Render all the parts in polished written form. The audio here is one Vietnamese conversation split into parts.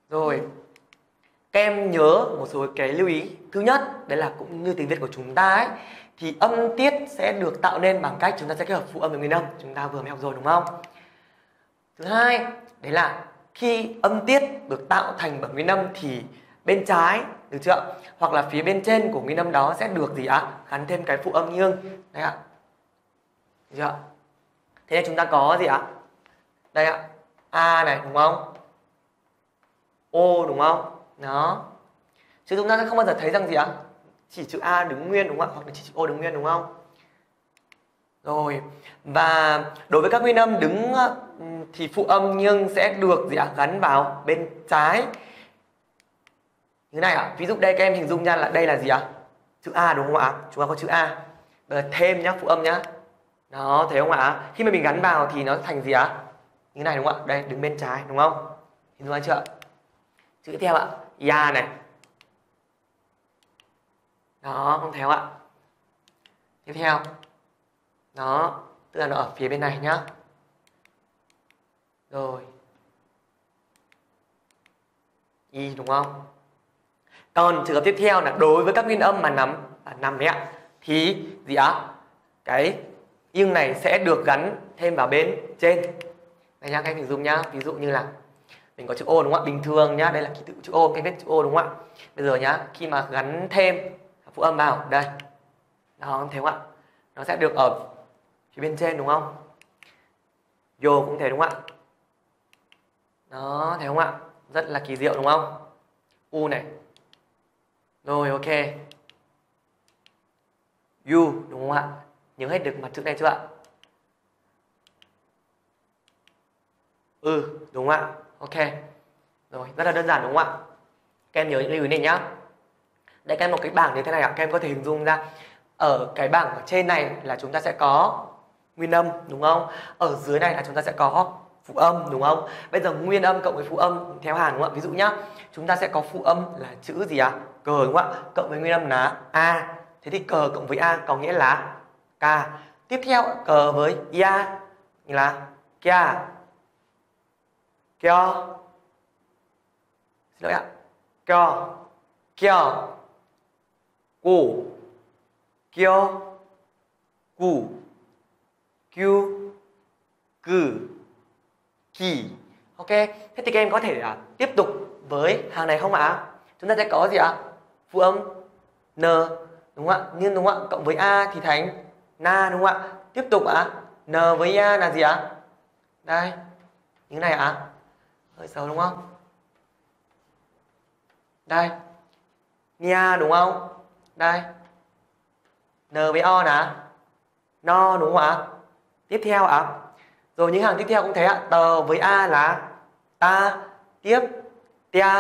Rồi, các em nhớ một số cái lưu ý. Thứ nhất, đấy là cũng như tiếng Việt của chúng ta ấy, thì âm tiết sẽ được tạo nên bằng cách chúng ta sẽ kết hợp phụ âm với nguyên âm. Chúng ta vừa mới học rồi đúng không? Thứ hai, đấy là khi âm tiết được tạo thành bởi nguyên âm thì bên trái, được chưa? Hoặc là phía bên trên của nguyên âm đó sẽ được gì ạ? Gắn thêm cái phụ âm nghiêng. Đấy ạ. Được chưa? Thế nên chúng ta có gì ạ? Đây ạ. A này đúng không? O đúng không? Đó. Chứ chúng ta sẽ không bao giờ thấy rằng gì ạ? Chỉ chữ A đứng nguyên đúng không ạ? Hoặc là chỉ chữ O đứng nguyên đúng không? Rồi. Và đối với các nguyên âm đứng thì phụ âm nghiêng sẽ được gì ạ? Gắn vào bên trái. Như này ạ. Ví dụ đây các em hình dung nha, là đây là gì ạ? Chữ A đúng không ạ? Chúng ta có chữ A. Bây giờ thêm nhá, phụ âm nhá. Đó, thấy không ạ? Khi mà mình gắn vào thì nó thành gì ạ? Như này đúng không ạ? Đây, đứng bên trái đúng không? Hình dung chưa? Chữ tiếp theo ạ. Ya này. Đó, không thấy không ạ? Tiếp theo. Đó, tức là nó ở phía bên này nhá. Rồi. Y đúng không? Còn trường hợp tiếp theo là đối với các nguyên âm mà nằm đấy ạ, thì gì ạ? Cái yên này sẽ được gắn thêm vào bên trên. Đây nhá, các em hình dung nhá. Ví dụ như là mình có chữ O đúng không ạ? Bình thường nhá, đây là ký tự chữ O, cái viết chữ O đúng không ạ? Bây giờ nhá, khi mà gắn thêm phụ âm vào đây. Đó, thấy không ạ? Nó sẽ được ở phía bên trên đúng không? Yo cũng thế đúng không ạ? Đó, thấy không ạ? Rất là kỳ diệu đúng không? U này. Rồi, ok. U đúng không ạ? Nhớ hết được mặt chữ này chưa ạ? Đúng không ạ? Ok. Rồi, rất là đơn giản đúng không ạ? Các em nhớ những lưu ý này nhá. Đây các em một cái bảng như thế này ạ, các em có thể hình dung ra. Ở cái bảng ở trên này là chúng ta sẽ có nguyên âm đúng không? Ở dưới này là chúng ta sẽ có phụ âm đúng không? Bây giờ nguyên âm cộng với phụ âm theo hàng đúng không ạ? Ví dụ nhá, chúng ta sẽ có phụ âm là chữ gì ạ? Cờ đúng không ạ? Cộng với nguyên âm là A. Thế thì cờ cộng với A có nghĩa là K. Tiếp theo cờ với Ya là Kya. Kyo. Xin lỗi ạ. Kyo. Kyo. Gu. Kyo. Gu. Kyu. Gu. Ki. Ok. Thế thì các em có thể tiếp tục với hàng này không ạ? Chúng ta sẽ có gì ạ? Phụ âm N đúng không ạ? Nhưng đúng không ạ? Cộng với A thì thành Na đúng không ạ? Tiếp tục ạ. N với A là gì ạ? Đây. Như này ạ. Hơi xấu đúng không? Đây. Nia đúng không? Đây. N với O là No đúng không ạ? Tiếp theo ạ. Rồi những hàng tiếp theo cũng thế ạ. Tờ với A là Ta. Tiếp. Tia.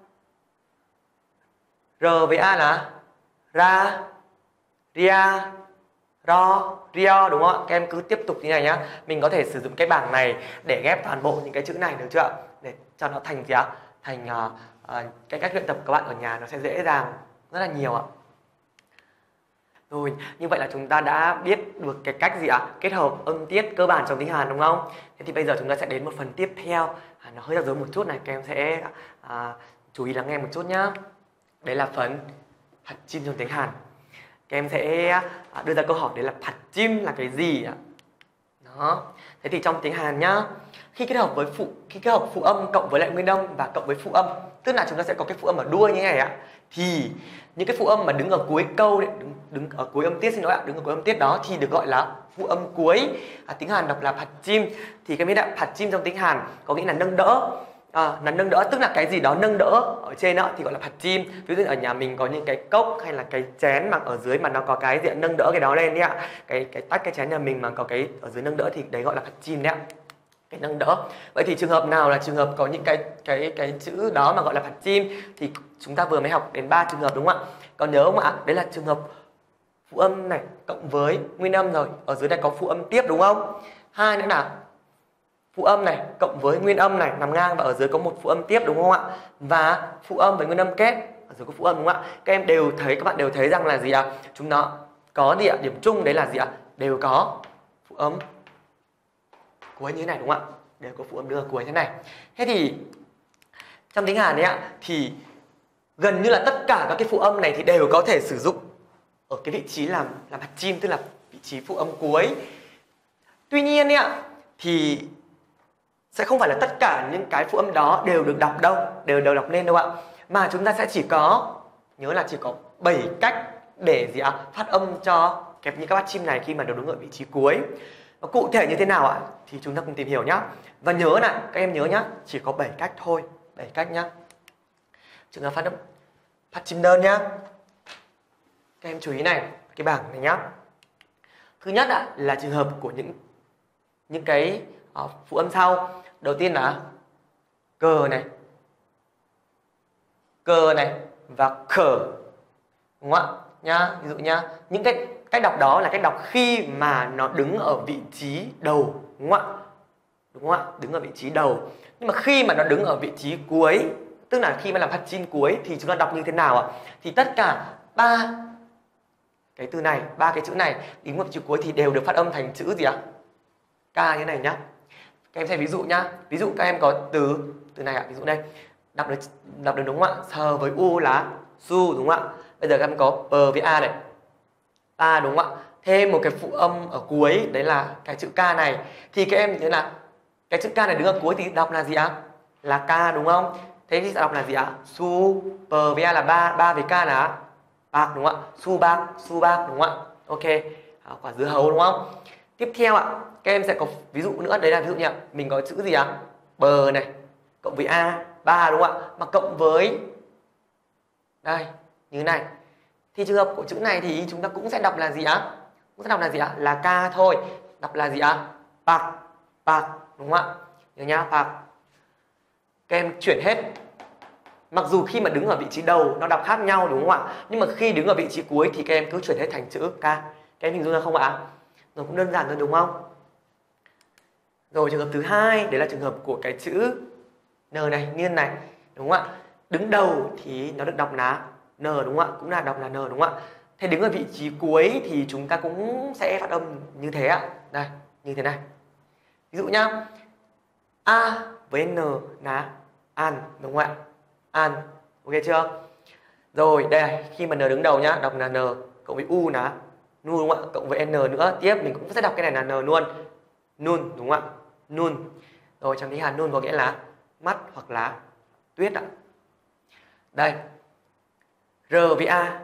R với A là Ra. Ria. Ro. Rio đúng không ạ? Các em cứ tiếp tục như này nhá. Mình có thể sử dụng cái bảng này để ghép toàn bộ những cái chữ này được chưa ạ? Để cho nó thành gì ạ? Thành cái cách luyện tập của các bạn ở nhà nó sẽ dễ dàng rất là nhiều ạ. Rồi, như vậy là chúng ta đã biết được cái cách gì ạ? Kết hợp âm tiết cơ bản trong tiếng Hàn đúng không? Thế thì bây giờ chúng ta sẽ đến một phần tiếp theo. Nó hơi rắc rối một chút này, các em sẽ chú ý lắng nghe một chút nhá. Đấy là phần hạt chim trong tiếng Hàn. Các em sẽ đưa ra câu hỏi đấy là hạt chim là cái gì ạ? Đó. Thế thì trong tiếng Hàn nhá, khi kết hợp phụ âm cộng với lại nguyên âm và cộng với phụ âm, tức là chúng ta sẽ có cái phụ âm ở đuôi như thế này ạ, thì những cái phụ âm mà đứng ở cuối câu đấy, đứng ở cuối âm tiết, xin lỗi ạ, đứng ở cuối âm tiết đó thì được gọi là phụ âm cuối. Tiếng Hàn đọc là hạt chim. Thì cái biết ạ, hạt chim trong tiếng Hàn có nghĩa là nâng đỡ. Là nâng đỡ, tức là cái gì đó nâng đỡ ở trên đó thì gọi là hạt chim. Ví dụ ở nhà mình có những cái cốc hay là cái chén mà ở dưới mà nó có cái gì nâng đỡ cái đó lên đấy ạ. Cái tách cái chén nhà mình mà có cái ở dưới nâng đỡ thì đấy gọi là hạt chim đấy ạ. Cái nâng đỡ. Vậy thì trường hợp nào là trường hợp có những cái chữ đó mà gọi là hạt chim thì chúng ta vừa mới học đến 3 trường hợp đúng không ạ? Còn nhớ không ạ? Đấy là trường hợp phụ âm này cộng với nguyên âm rồi. Ở dưới này có phụ âm tiếp đúng không? Hai nữa là phụ âm này cộng với nguyên âm này nằm ngang và ở dưới có một phụ âm tiếp đúng không ạ? Và phụ âm với nguyên âm kết, ở dưới có phụ âm đúng không ạ? Các em đều thấy, các bạn đều thấy rằng là gì ạ? Chúng nó có gì ạ? Điểm chung đấy là gì ạ? Đều có phụ âm cuối như thế này đúng không ạ? Đều có phụ âm đưa cuối thế này. Thế thì Trong tiếng Hàn ấy ạ thì gần như là tất cả các cái phụ âm này thì đều có thể sử dụng ở cái vị trí làm hạt chim, tức là vị trí phụ âm cuối. Tuy nhiên ấy ạ thì sẽ không phải là tất cả những cái phụ âm đó đều được đọc đâu, đều đọc lên đâu ạ. Mà chúng ta sẽ chỉ có, nhớ là chỉ có 7 cách để gì ạ? Phát âm cho những các bát chim này khi mà đều đứng ở vị trí cuối. Và cụ thể như thế nào ạ? Thì chúng ta cùng tìm hiểu nhá. Và nhớ này, các em nhớ nhá, chỉ có 7 cách thôi, 7 cách nhá. Chúng ta phát âm phát chim đơn nhá. Các em chú ý này, cái bảng này nhá. Thứ nhất ạ là trường hợp của những cái phụ âm sau. Đầu tiên là cờ này và khở, đúng không ạ? Nhá, ví dụ nhá, những cái cách đọc đó là cách đọc khi mà nó đứng ở vị trí đầu, đúng không ạ? Đúng không ạ? Đứng ở vị trí đầu. Nhưng mà khi mà nó đứng ở vị trí cuối, tức là khi mà làm hạt chin cuối thì chúng ta đọc như thế nào ạ? Thì tất cả ba cái từ này, ba cái chữ này đứng ở vị trí cuối thì đều được phát âm thành chữ gì ạ? K như này nhá. Các em xem ví dụ nhá. Ví dụ các em có từ này ạ, ví dụ đây. Đọc được đúng không ạ? Sờ với u là su, đúng không ạ? Bây giờ các em có p với a này. A, đúng không ạ? Thêm một cái phụ âm ở cuối, đấy là cái chữ K này. Thì các em nhớ là cái chữ K này đứng ở cuối thì đọc là gì ạ? Là K, đúng không? Thế thì đọc là gì ạ? Su, p với a là 3, 3 với K là bạc, đúng không ạ? Su bạc, đúng không ạ? Ok, quả dưa hấu, đúng không? Tiếp theo ạ, các em sẽ có ví dụ nữa, đấy là ví dụ như mình có chữ gì ạ? Bờ này, cộng với a, 3, đúng không ạ? Mà cộng với đây, như thế này. Thì trường hợp của chữ này thì chúng ta cũng sẽ đọc là gì ạ? Cũng sẽ đọc là gì ạ? Là K thôi. Đọc là gì ạ? Bạc, đúng không ạ? Nhớ nhá, bạc. Các em chuyển hết. Mặc dù khi mà đứng ở vị trí đầu nó đọc khác nhau, đúng không ạ? Nhưng mà khi đứng ở vị trí cuối thì các em cứ chuyển hết thành chữ K. Các em hình dung ra không ạ? Nó cũng đơn giản thôi, đúng không? Rồi trường hợp thứ hai, đấy là trường hợp của cái chữ N này, niên này, đúng không ạ? Đứng đầu thì nó được đọc là N, đúng không ạ? Cũng là đọc là N, đúng không ạ? Thế đứng ở vị trí cuối thì chúng ta cũng sẽ phát âm như thế ạ. Đây, như thế này. Ví dụ nhá. A với N là an, đúng không ạ? An, ok chưa? Rồi, đây, khi mà N đứng đầu nhá, đọc là N, cộng với U là Nu, đúng không ạ? Cộng với N nữa, tiếp mình cũng sẽ đọc cái này là N luôn. Nun, đúng không ạ? Nun. Rồi trong tiếng Hàn nun có nghĩa là mắt hoặc là tuyết ạ. Đây. R với A,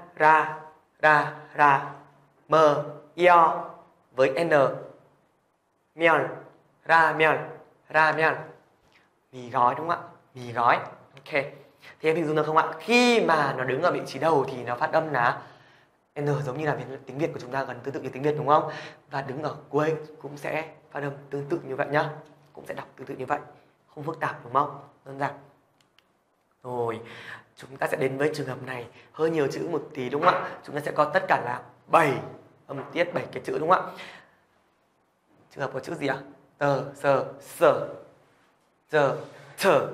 ra, M, io với N, mion, ra mion. Mì gói, đúng không ạ? Mì gói. Ok. Thì em hình dung được không ạ? Khi mà nó đứng ở vị trí đầu thì nó phát âm là N, giống như là tiếng Việt của chúng ta gần tương tự như tiếng Việt, đúng không? Và đứng ở cuối cũng sẽ phát âm tương tự như vậy nhá. Cũng sẽ đọc tương tự như vậy. Không phức tạp, đúng không? Đơn giản. Rồi, chúng ta sẽ đến với trường hợp này hơi nhiều chữ một tí, đúng không ạ? Chúng ta sẽ có tất cả là 7 âm tiết, 7 cái chữ, đúng không ạ? Trường hợp của chữ gì ạ? Tờ, sờ, sở, giờ, thở.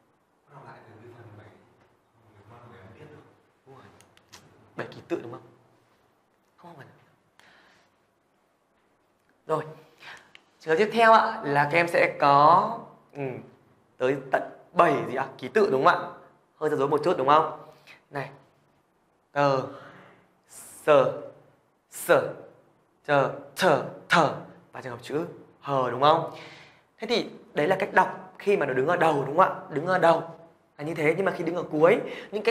7 ký tự, đúng không? Không phải. Rồi, trường hợp tiếp theo ạ là các em sẽ có tới tận 7 gì ạ? Ký tự, đúng không ạ? Hơi rối một chút, đúng không? Này. Tờ, sờ, sở, chờ, thở, thở. Và trường hợp chữ hờ, đúng không? Thế thì đấy là cách đọc khi mà nó đứng ở đầu, đúng không ạ? Đứng ở đầu là như thế, nhưng mà khi đứng ở cuối, những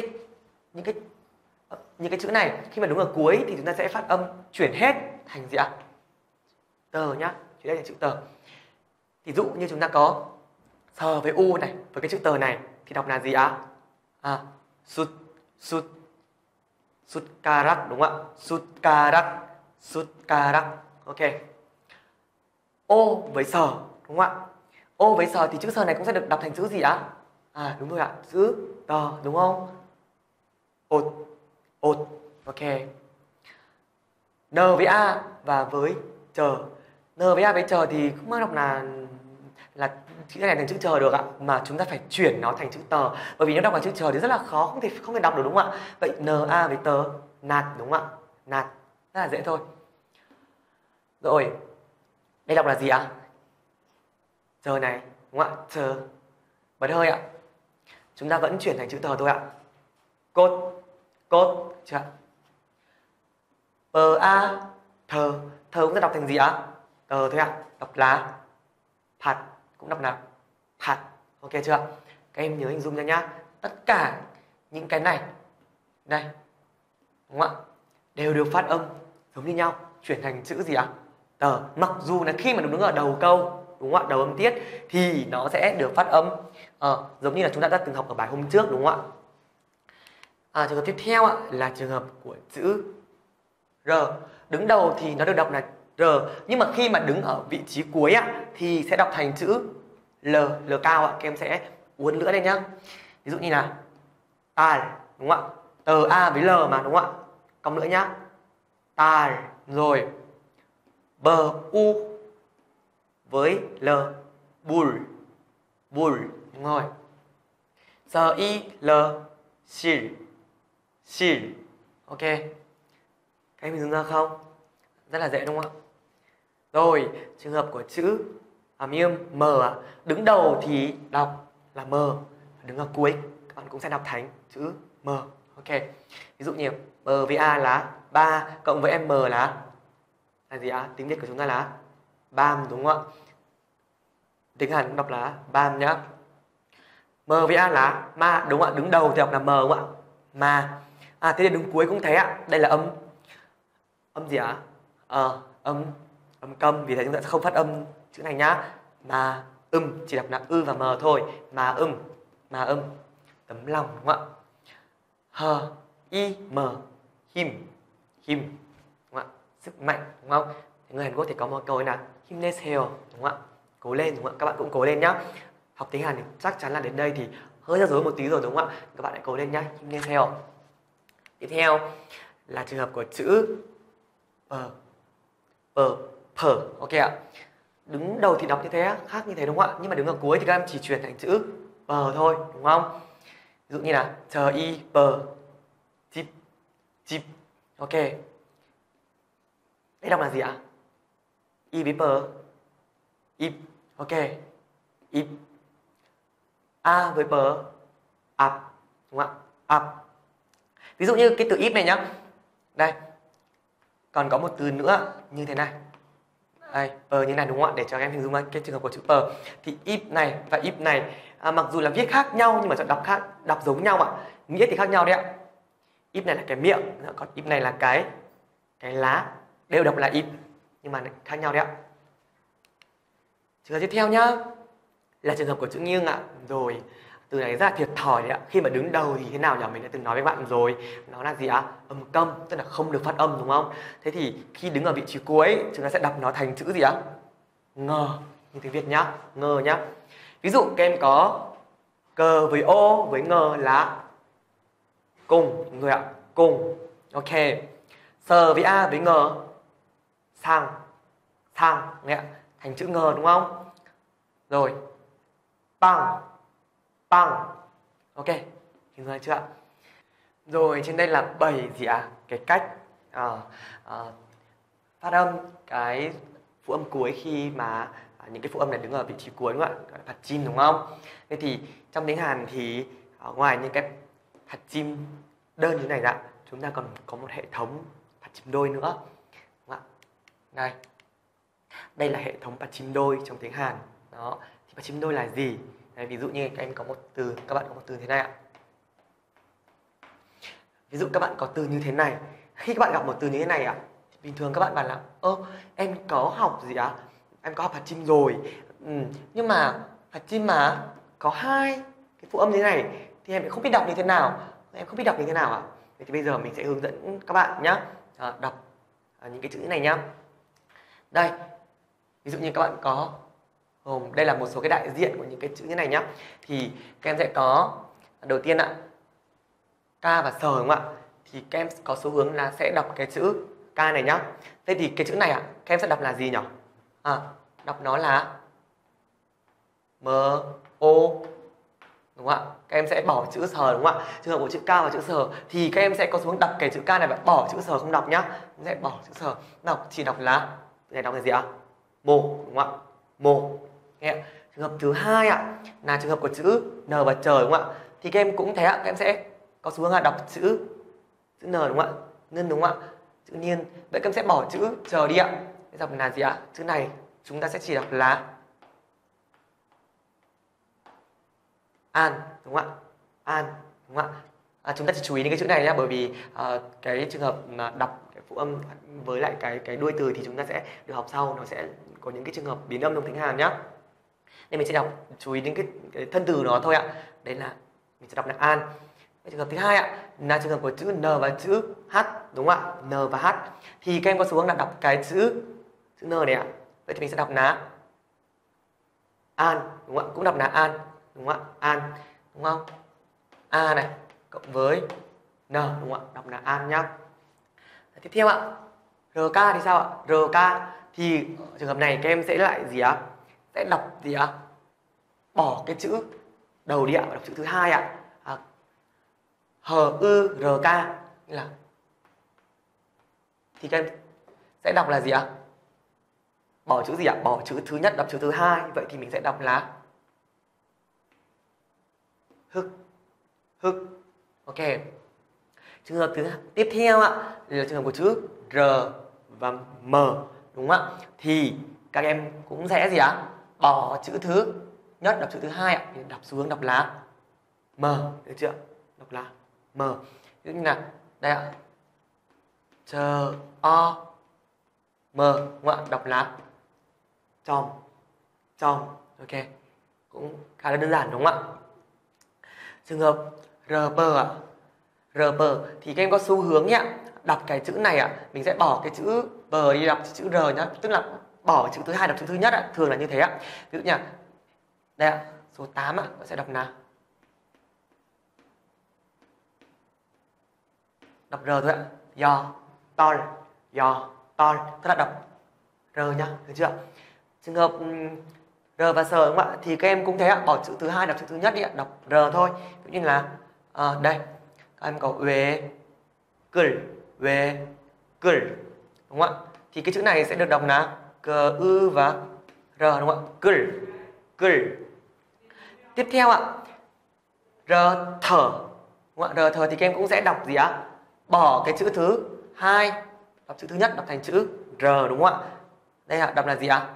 cái chữ này khi mà đứng ở cuối thì chúng ta sẽ phát âm chuyển hết thành gì ạ? Tờ nhá, chuyển hết thành chữ tờ. Ví dụ như chúng ta có sờ với u này, với cái chữ tờ này thì đọc là gì ạ? Sutkarak, đúng không ạ? Sutkarak. Ok. Ô với sờ, đúng không ạ? Ô với sờ thì chữ sờ này cũng sẽ được đọc thành chữ gì ạ? Đúng rồi ạ, chữ tờ, đúng không? Ột. Ok. N với A và với chờ. N với A với chờ thì không bao đọc là chữ này thành chữ chờ được ạ, mà chúng ta phải chuyển nó thành chữ tờ, bởi vì nó đọc bằng chữ chờ thì rất là khó, không thể đọc được, đúng không ạ? Vậy N A với tờ, nạt, đúng không ạ? Nạt, rất là dễ thôi. Rồi, đây đọc là gì ạ? Chờ này, đúng không ạ? Chờ. Bật hơi ạ. chúng ta vẫn chuyển thành chữ tờ thôi ạ. Cốt, cốt, chưa ạ? A, thờ, thờ cũng sẽ đọc thành gì ạ? Tờ thôi ạ, đọc là phạt, cũng đọc là phạt, ok chưa ạ? Các em nhớ hình dung ra nhá, tất cả những cái này, đây, đúng không ạ? Đều được phát âm giống như nhau, chuyển thành chữ gì ạ? Tờ, mặc dù là khi mà nó đứng ở đầu câu, đúng không ạ? Đầu âm tiết thì nó sẽ được phát âm giống như là chúng ta đã từng học ở bài hôm trước, đúng không ạ? Trường hợp tiếp theo ạ là trường hợp của chữ R. Đứng đầu thì nó được đọc là R, nhưng mà khi mà đứng ở vị trí cuối ạ thì sẽ đọc thành chữ L, L cao ạ. Các em sẽ uốn lưỡi lên nhá. Ví dụ như là tài, đúng không ạ? Tờ A với L mà, đúng không ạ? Cong lưỡi nhá. Tài, rồi bờ U với L, bùl, bùl, đúng rồi. Giờ Y, L, xỉl, xỉl, ok. Các em hình dung ra không? Rất là dễ đúng không ạ? Rồi, trường hợp của chữ miêm M ạ. Đứng đầu thì đọc là M, đứng ở cuối các bạn cũng sẽ đọc thành chữ M. Ok. Ví dụ như M với A là 3 cộng với M là gì ạ? Tiếng Việt của chúng ta là bam, đúng không ạ? Tiếng Hàn cũng đọc là bam nhá. M với A là ma, đúng không ạ? Đứng đầu thì đọc là M, đúng không ạ? Ma. Thế thì đứng cuối cũng thế ạ. Đây là âm gì ạ? Âm câm, vì thế chúng ta sẽ không phát âm chữ này nhá. Mà chỉ đọc là ư và m thôi. Mà tấm lòng, đúng không ạ? Hờ y m, him, đúng không ạ? Sức mạnh, đúng không? Người Hàn Quốc thì có một câu là himneseo, đúng không ạ? Cố lên, đúng không ạ? Các bạn cũng cố lên nhá. Học tiếng Hàn thì chắc chắn là đến đây thì hơi ra dối một tí rồi, đúng không ạ? Các bạn hãy cố lên nhá, himneseo. Tiếp theo là trường hợp của chữ phở, ok ạ. Đứng đầu thì đọc như thế, khác như thế, đúng không ạ? Nhưng mà đứng ở cuối thì các em chỉ chuyển thành chữ thôi, đúng không? Ví dụ như là chờ y chip, chip, ok. Đây đọc là gì ạ? Y với ip, ok. Ip. A với ap, đúng không ạ? Ap. Ví dụ như cái từ ip này nhá. Đây. Còn có một từ nữa như thế này. Đây, như này, đúng không ạ? Để cho các em hình dung cái trường hợp của chữ thì ip này và ip này mặc dù là viết khác nhau nhưng mà đọc khác, đọc giống nhau ạ. Nghĩa thì khác nhau đấy ạ. Ip này là cái miệng, còn ip này là cái lá, đều đọc là ip nhưng mà khác nhau đấy ạ. Trường hợp tiếp theo nhá là trường hợp của chữ nghiêng ạ. Rồi, từ này rất là thiệt thòi đấy ạ. Khi mà đứng đầu thì thế nào nhỉ? Mình đã từng nói với bạn rồi. Nó là gì ạ? Âm câm, tức là không được phát âm, đúng không? Thế thì khi đứng ở vị trí cuối, chúng ta sẽ đọc nó thành chữ gì ạ? Ngờ, như tiếng Việt nhá. Ngờ nhá. Ví dụ các em có cờ với ô với ngờ là cùng, đúng rồi ạ. Cùng, ok. Sờ với a với ngờ sang, nghe ạ. Thành chữ ngờ, đúng không? Rồi, bằng, ok, hình dung chưa ạ? Rồi, trên đây là 7 gì ạ? Cái cách phát âm cái phụ âm cuối khi mà những cái phụ âm này đứng ở vị trí cuối, đúng không ạ? Gọi là phạt chim, đúng không? Thế thì trong tiếng Hàn thì ngoài những cái phạt chim đơn như này ạ, chúng ta còn có một hệ thống phạt chim đôi nữa, đúng không ạ? Đây là hệ thống phạt chim đôi trong tiếng Hàn. Đó, thì phạt chim đôi là gì? Đấy, ví dụ như các bạn có một từ thế này ạ. Ví dụ các bạn có từ như thế này. Khi các bạn gặp một từ như thế này ạ, thì bình thường các bạn bảo là em có học gì ạ? Em có học phạt chim rồi. Nhưng mà phạt chim mà có 2 cái phụ âm như thế này thì em lại không biết đọc như thế nào. Em không biết đọc như thế nào ạ? Vậy thì bây giờ mình sẽ hướng dẫn các bạn nhé, đọc những cái chữ này nhá. Đây, ví dụ như các bạn có đây là một số cái đại diện của những cái chữ như này nhá. Thì các em sẽ có đầu tiên ạ, K và sờ, đúng không ạ? Thì các em có xu hướng là sẽ đọc cái chữ K này nhá. Thế thì cái chữ này ạ, các em sẽ đọc là gì nhỉ? Đọc nó là M, O, đúng không ạ? Các em sẽ bỏ chữ sờ, đúng không ạ? Trường hợp của chữ K và chữ sờ thì các em sẽ có xu hướng đọc cái chữ K này và bỏ chữ sờ không đọc nhá. Sẽ bỏ chữ sờ, chỉ đọc là này, đọc là gì ạ? Mồ, đúng không ạ? Mồ. Nghe. Trường hợp thứ hai ạ là trường hợp của chữ N và trời, đúng không ạ? thì các em cũng thế ạ, các em sẽ có xu hướng là đọc chữ N đúng không ạ? Ngân đúng không ạ? Chữ niên. Vậy các em sẽ bỏ chữ chờ đi ạ. Để đọc là gì ạ? Chữ này chúng ta sẽ chỉ đọc là an đúng không ạ? An đúng không ạ? Chúng ta chỉ chú ý đến cái chữ này nhé, bởi vì cái trường hợp mà đọc cái phụ âm với lại cái đuôi từ thì chúng ta sẽ được học sau, nó sẽ có những cái trường hợp biến âm trong tiếng Hàn nhá. Nên mình sẽ đọc chú ý đến cái thân từ nó thôi ạ. Đấy là mình sẽ đọc là an. Cái trường hợp thứ hai ạ là trường hợp của chữ N và chữ H đúng không ạ? N và H thì các em có xu hướng là đọc cái chữ N này ạ. Vậy thì mình sẽ đọc là an đúng không ạ? Cũng đọc là an đúng không ạ? An đúng không? A này cộng với N đúng không ạ? Đọc là an nhá. Tiếp theo ạ, RK thì sao ạ? RK thì trường hợp này các em sẽ lại gì ạ? Sẽ đọc gì ạ? Bỏ cái chữ đầu đi ạ, đọc chữ thứ hai ạ. HYRK là thì các em sẽ đọc là gì ạ? Bỏ chữ gì ạ? Bỏ chữ thứ nhất đọc chữ thứ hai. Vậy thì mình sẽ đọc là hức. Hức. Ok. Trường hợp tiếp theo ạ là trường hợp của chữ R và M đúng không ạ? Thì các em cũng sẽ gì ạ? Bỏ chữ thứ nhất đọc chữ thứ hai ạ, đọc xu hướng đọc là M, được chưa? Đọc là M. Ví dụ như là đây ạ. Chờ o M đúng không ạ? Đọc là chom. Chom. Ok. Cũng khá là đơn giản đúng không ạ? Trường hợp RP ạ. RP thì các em có xu hướng nhé, đọc cái chữ này ạ, mình sẽ bỏ cái chữ B đi đọc chữ R nhá, tức là bỏ chữ thứ hai đọc chữ thứ nhất ạ, thường là như thế ạ. Ví dụ như đây ạ, số 8 ạ, bạn sẽ đọc là đọc R thôi ạ. Do tol, tức là đọc R nhá, được chưa? Trường hợp R và S đúng không ạ? Thì các em cũng thế ạ, bỏ chữ thứ hai đọc chữ thứ nhất đi ạ, đọc R thôi. Ví dụ như là đây, các em có về cười đúng không ạ? Thì cái chữ này sẽ được đọc là ư và R đúng không ạ? Cười. Tiếp theo ạ, R thở đúng không ạ? R thở thì các em cũng sẽ đọc gì ạ? Bỏ cái chữ thứ hai đọc chữ thứ nhất đọc thành chữ R đúng không ạ? Đây ạ, đọc là gì ạ?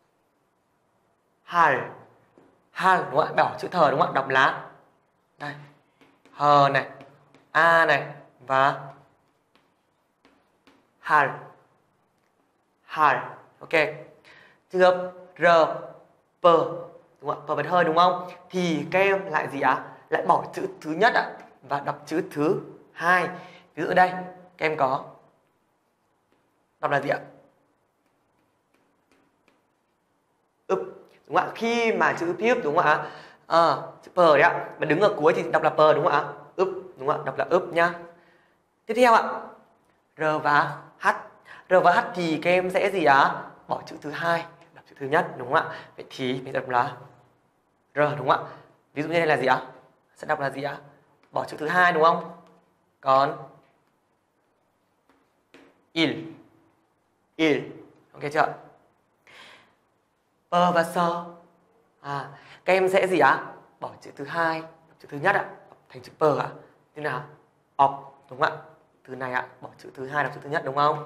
Hal đúng không ạ? Bỏ chữ thở đúng không ạ? Đọc là đây, hờ này, a này và hal. Ok. Trường hợp R P đúng không ạ? P bật hơi đúng không? Thì các em lại gì ạ? Lại bỏ chữ thứ nhất ạ và đọc chữ thứ hai. Ví dụ ở đây các em có đọc là gì ạ? Úp đúng không ạ? Khi mà chữ tiếp đúng không ạ? Chữ P đấy ạ, mà đứng ở cuối thì đọc là P đúng không ạ? Úp đúng không ạ? Đọc là úp nhá. Tiếp theo ạ, R và H. R và H thì các em sẽ gì ạ? Bỏ chữ thứ hai đọc chữ thứ nhất đúng không ạ? Vậy thì mình đọc là R đúng không ạ? Ví dụ như đây là gì ạ? Sẽ đọc là gì ạ? Bỏ chữ thứ hai đúng không? Còn il. Ok chưa? P và S. Các em sẽ gì ạ? Bỏ chữ thứ hai đọc chữ thứ nhất ạ, đọc thành chữ P ạ. Thế nào? Op đúng không ạ? Từ này ạ, bỏ chữ thứ hai đọc chữ thứ nhất đúng không?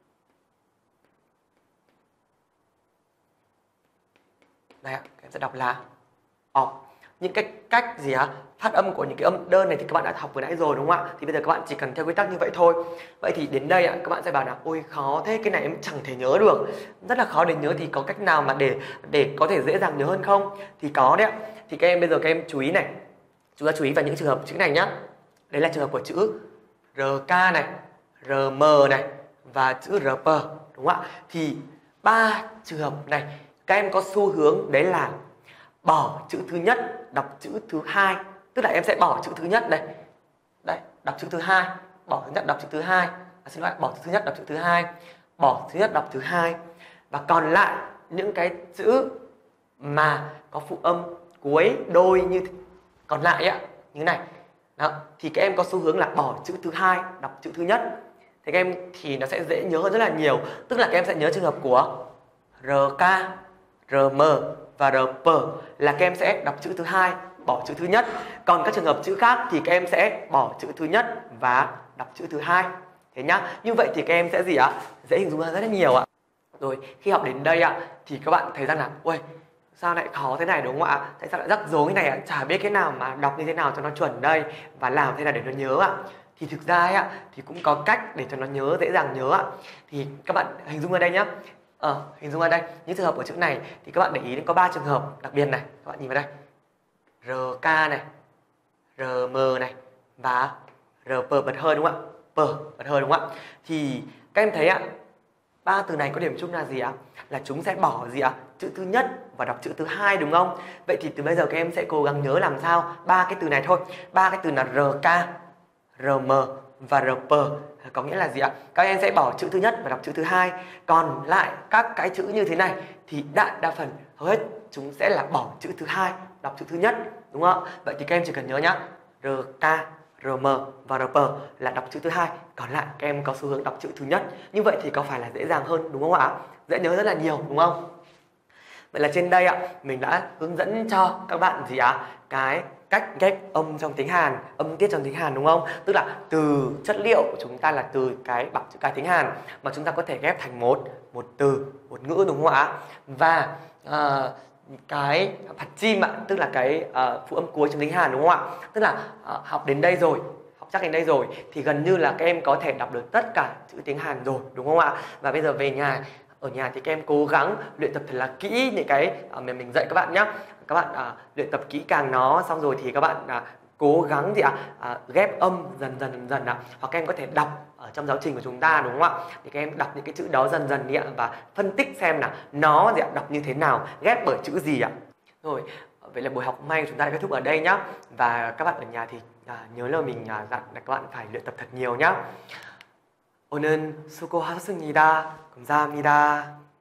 Đây ạ, các em sẽ đọc là op. Những cái cách gì ạ? Phát âm của những cái âm đơn này thì các bạn đã học vừa nãy rồi đúng không ạ? Thì bây giờ các bạn chỉ cần theo quy tắc như vậy thôi. Vậy thì đến đây ạ, các bạn sẽ bảo là ôi khó thế, cái này em chẳng thể nhớ được. Rất là khó để nhớ, thì có cách nào mà để có thể dễ dàng nhớ hơn không? Thì có đấy ạ. Thì các em bây giờ các em chú ý này. Chúng ta chú ý vào những trường hợp chữ này nhá. Đấy là trường hợp của chữ RK này, RM này và chữ RP đúng không ạ? Thì ba trường hợp này các em có xu hướng đấy là bỏ chữ thứ nhất đọc chữ thứ hai, tức là em sẽ bỏ chữ thứ nhất đây, đọc chữ thứ hai, bỏ thứ nhất đọc chữ thứ hai, xin lỗi, bỏ chữ thứ nhất đọc chữ thứ hai, bỏ thứ nhất đọc thứ hai, và còn lại những cái chữ mà có phụ âm cuối đôi như còn lại ạ, như này đó, thì các em có xu hướng là bỏ chữ thứ hai đọc chữ thứ nhất. Thì các em thì nó sẽ dễ nhớ hơn rất là nhiều, tức là các em sẽ nhớ trường hợp của RK, RM và RP là các em sẽ đọc chữ thứ hai bỏ chữ thứ nhất. Còn các trường hợp chữ khác thì các em sẽ bỏ chữ thứ nhất và đọc chữ thứ hai. Thế nhá. Như vậy thì các em sẽ gì ạ? Dễ hình dung ra rất là nhiều ạ. Rồi khi học đến đây ạ thì các bạn thấy rằng là ui, sao lại khó thế này đúng không ạ? Tại sao lại rắc rối thế này ạ? Chả biết cái nào mà đọc như thế nào cho nó chuẩn đây và làm thế nào để nó nhớ ạ. Thì thực ra ấy ạ thì cũng có cách để cho nó nhớ, dễ dàng nhớ ạ. Thì các bạn hình dung ở đây nhá. Hình dung ở đây, những trường hợp của chữ này thì các bạn để ý đến có 3 trường hợp đặc biệt này. Các bạn nhìn vào đây. RK này, RM này và RP bật hơi đúng không ạ? P bật hơi đúng không ạ? Thì các em thấy ạ, 3 từ này có điểm chung là gì ạ? Là chúng sẽ bỏ gì ạ? Chữ thứ nhất và đọc chữ thứ hai đúng không? Vậy thì từ bây giờ các em sẽ cố gắng nhớ làm sao 3 cái từ này thôi. 3 cái từ là RK, RM và RP. Có nghĩa là gì ạ? Các em sẽ bỏ chữ thứ nhất và đọc chữ thứ hai. Còn lại các cái chữ như thế này thì đa phần hầu hết chúng sẽ là bỏ chữ thứ hai, đọc chữ thứ nhất, đúng không? Vậy thì các em chỉ cần nhớ nhá. RK, RM và RP là đọc chữ thứ hai, còn lại các em có xu hướng đọc chữ thứ nhất. Như vậy thì có phải là dễ dàng hơn đúng không ạ? Dễ nhớ rất là nhiều đúng không? Vậy là trên đây ạ, mình đã hướng dẫn cho các bạn gì ạ? Cái cách ghép âm trong tiếng Hàn, âm tiết trong tiếng Hàn đúng không? Tức là từ chất liệu của chúng ta là từ cái bảng chữ cái tiếng Hàn mà chúng ta có thể ghép thành một từ, một ngữ đúng không ạ? Và cái phạt chim ạ, tức là cái phụ âm cuối trong tiếng Hàn đúng không ạ? Tức là học đến đây rồi, học chắc đến đây rồi thì gần như là các em có thể đọc được tất cả chữ tiếng Hàn rồi đúng không ạ? Và bây giờ về nhà, ở nhà thì các em cố gắng luyện tập thật là kỹ những cái mà mình dạy các bạn nhé. Các bạn luyện tập kỹ càng nó, xong rồi thì các bạn cố gắng gì ghép âm dần dần ạ. Hoặc các em có thể đọc ở trong giáo trình của chúng ta đúng không ạ? Thì các em đọc những cái chữ đó dần dần đi ạ, và phân tích xem là nó đọc như thế nào, ghép bởi chữ gì ạ. Rồi, vậy là buổi học hôm nay của chúng ta đã kết thúc ở đây nhá. Và các bạn ở nhà thì nhớ lời mình dặn là các bạn phải luyện tập thật nhiều nhá. 오늘 수고하셨습니다. 감사합니다.